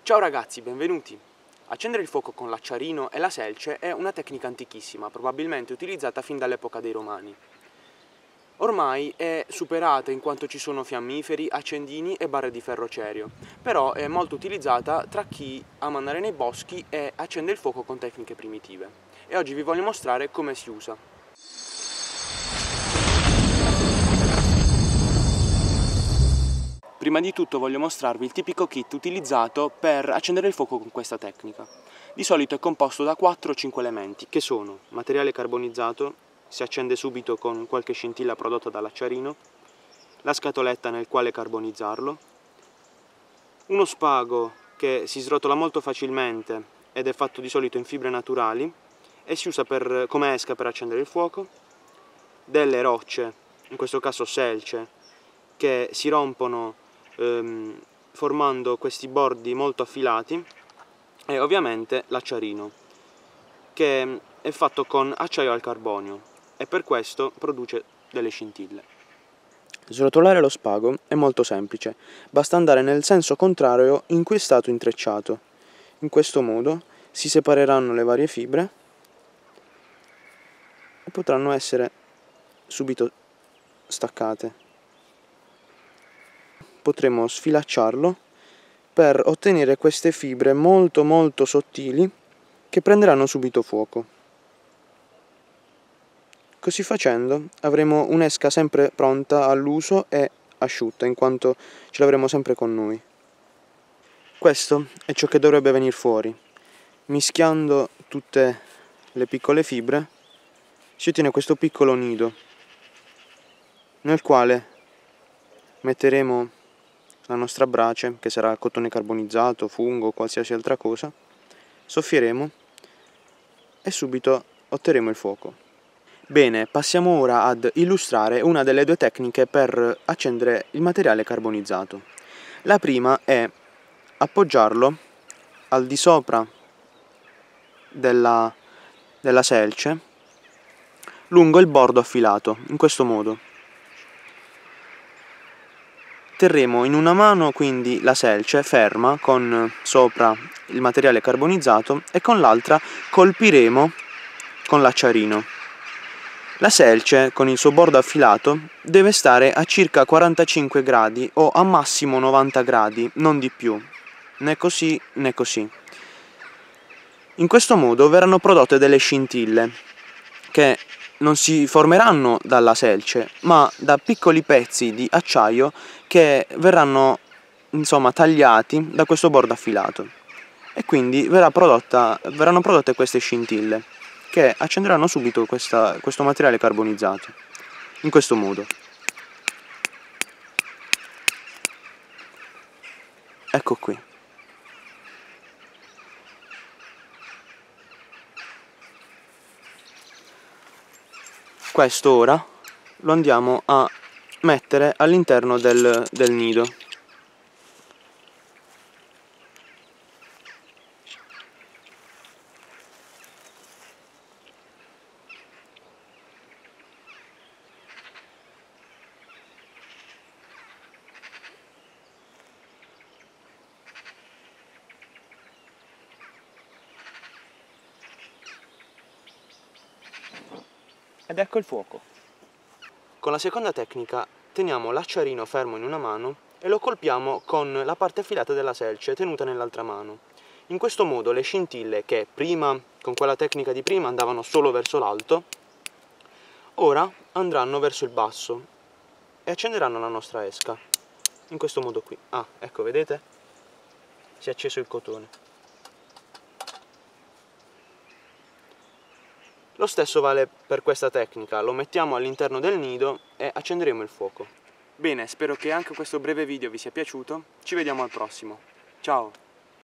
Ciao ragazzi, benvenuti! Accendere il fuoco con l'acciarino e la selce è una tecnica antichissima, probabilmente utilizzata fin dall'epoca dei Romani. Ormai è superata in quanto ci sono fiammiferi, accendini e barre di ferro cerio, però è molto utilizzata tra chi ama andare nei boschi e accende il fuoco con tecniche primitive. E oggi vi voglio mostrare come si usa. Prima di tutto voglio mostrarvi il tipico kit utilizzato per accendere il fuoco con questa tecnica. Di solito è composto da 4-5 elementi, che sono materiale carbonizzato, si accende subito con qualche scintilla prodotta dall'acciarino, la scatoletta nel quale carbonizzarlo, uno spago che si srotola molto facilmente ed è fatto di solito in fibre naturali e si usa come esca per accendere il fuoco, delle rocce, in questo caso selce, che si rompono formando questi bordi molto affilati, e ovviamente l'acciarino, che è fatto con acciaio al carbonio e per questo produce delle scintille. Srotolare lo spago è molto semplice, basta andare nel senso contrario in cui è stato intrecciato. In questo modo si separeranno le varie fibre e potranno essere subito staccate. Potremo sfilacciarlo per ottenere queste fibre molto sottili che prenderanno subito fuoco. Così facendo avremo un'esca sempre pronta all'uso e asciutta, in quanto ce l'avremo sempre con noi. Questo è ciò che dovrebbe venire fuori. Mischiando tutte le piccole fibre si ottiene questo piccolo nido nel quale metteremo la nostra brace, che sarà cotone carbonizzato, fungo o qualsiasi altra cosa, soffieremo e subito otterremo il fuoco. Bene, passiamo ora ad illustrare una delle due tecniche per accendere il materiale carbonizzato. La prima è appoggiarlo al di sopra della selce lungo il bordo affilato, in questo modo. Terremo in una mano quindi la selce ferma con sopra il materiale carbonizzato e con l'altra colpiremo con l'acciarino. La selce con il suo bordo affilato deve stare a circa 45 gradi o a massimo 90 gradi, non di più, né così né così. In questo modo verranno prodotte delle scintille che non si formeranno dalla selce, ma da piccoli pezzi di acciaio che verranno tagliati da questo bordo affilato. E quindi verranno prodotte queste scintille, che accenderanno subito questo materiale carbonizzato, in questo modo. Ecco qui. Questo ora lo andiamo a mettere all'interno del nido. Ed ecco il fuoco. Con la seconda tecnica teniamo l'acciarino fermo in una mano e lo colpiamo con la parte affilata della selce tenuta nell'altra mano. In questo modo le scintille, che prima con quella tecnica di prima andavano solo verso l'alto, ora andranno verso il basso e accenderanno la nostra esca. In questo modo qui. Ah, ecco, vedete? Si è acceso il cotone. Lo stesso vale per questa tecnica, lo mettiamo all'interno del nido e accenderemo il fuoco. Bene, spero che anche questo breve video vi sia piaciuto, ci vediamo al prossimo. Ciao!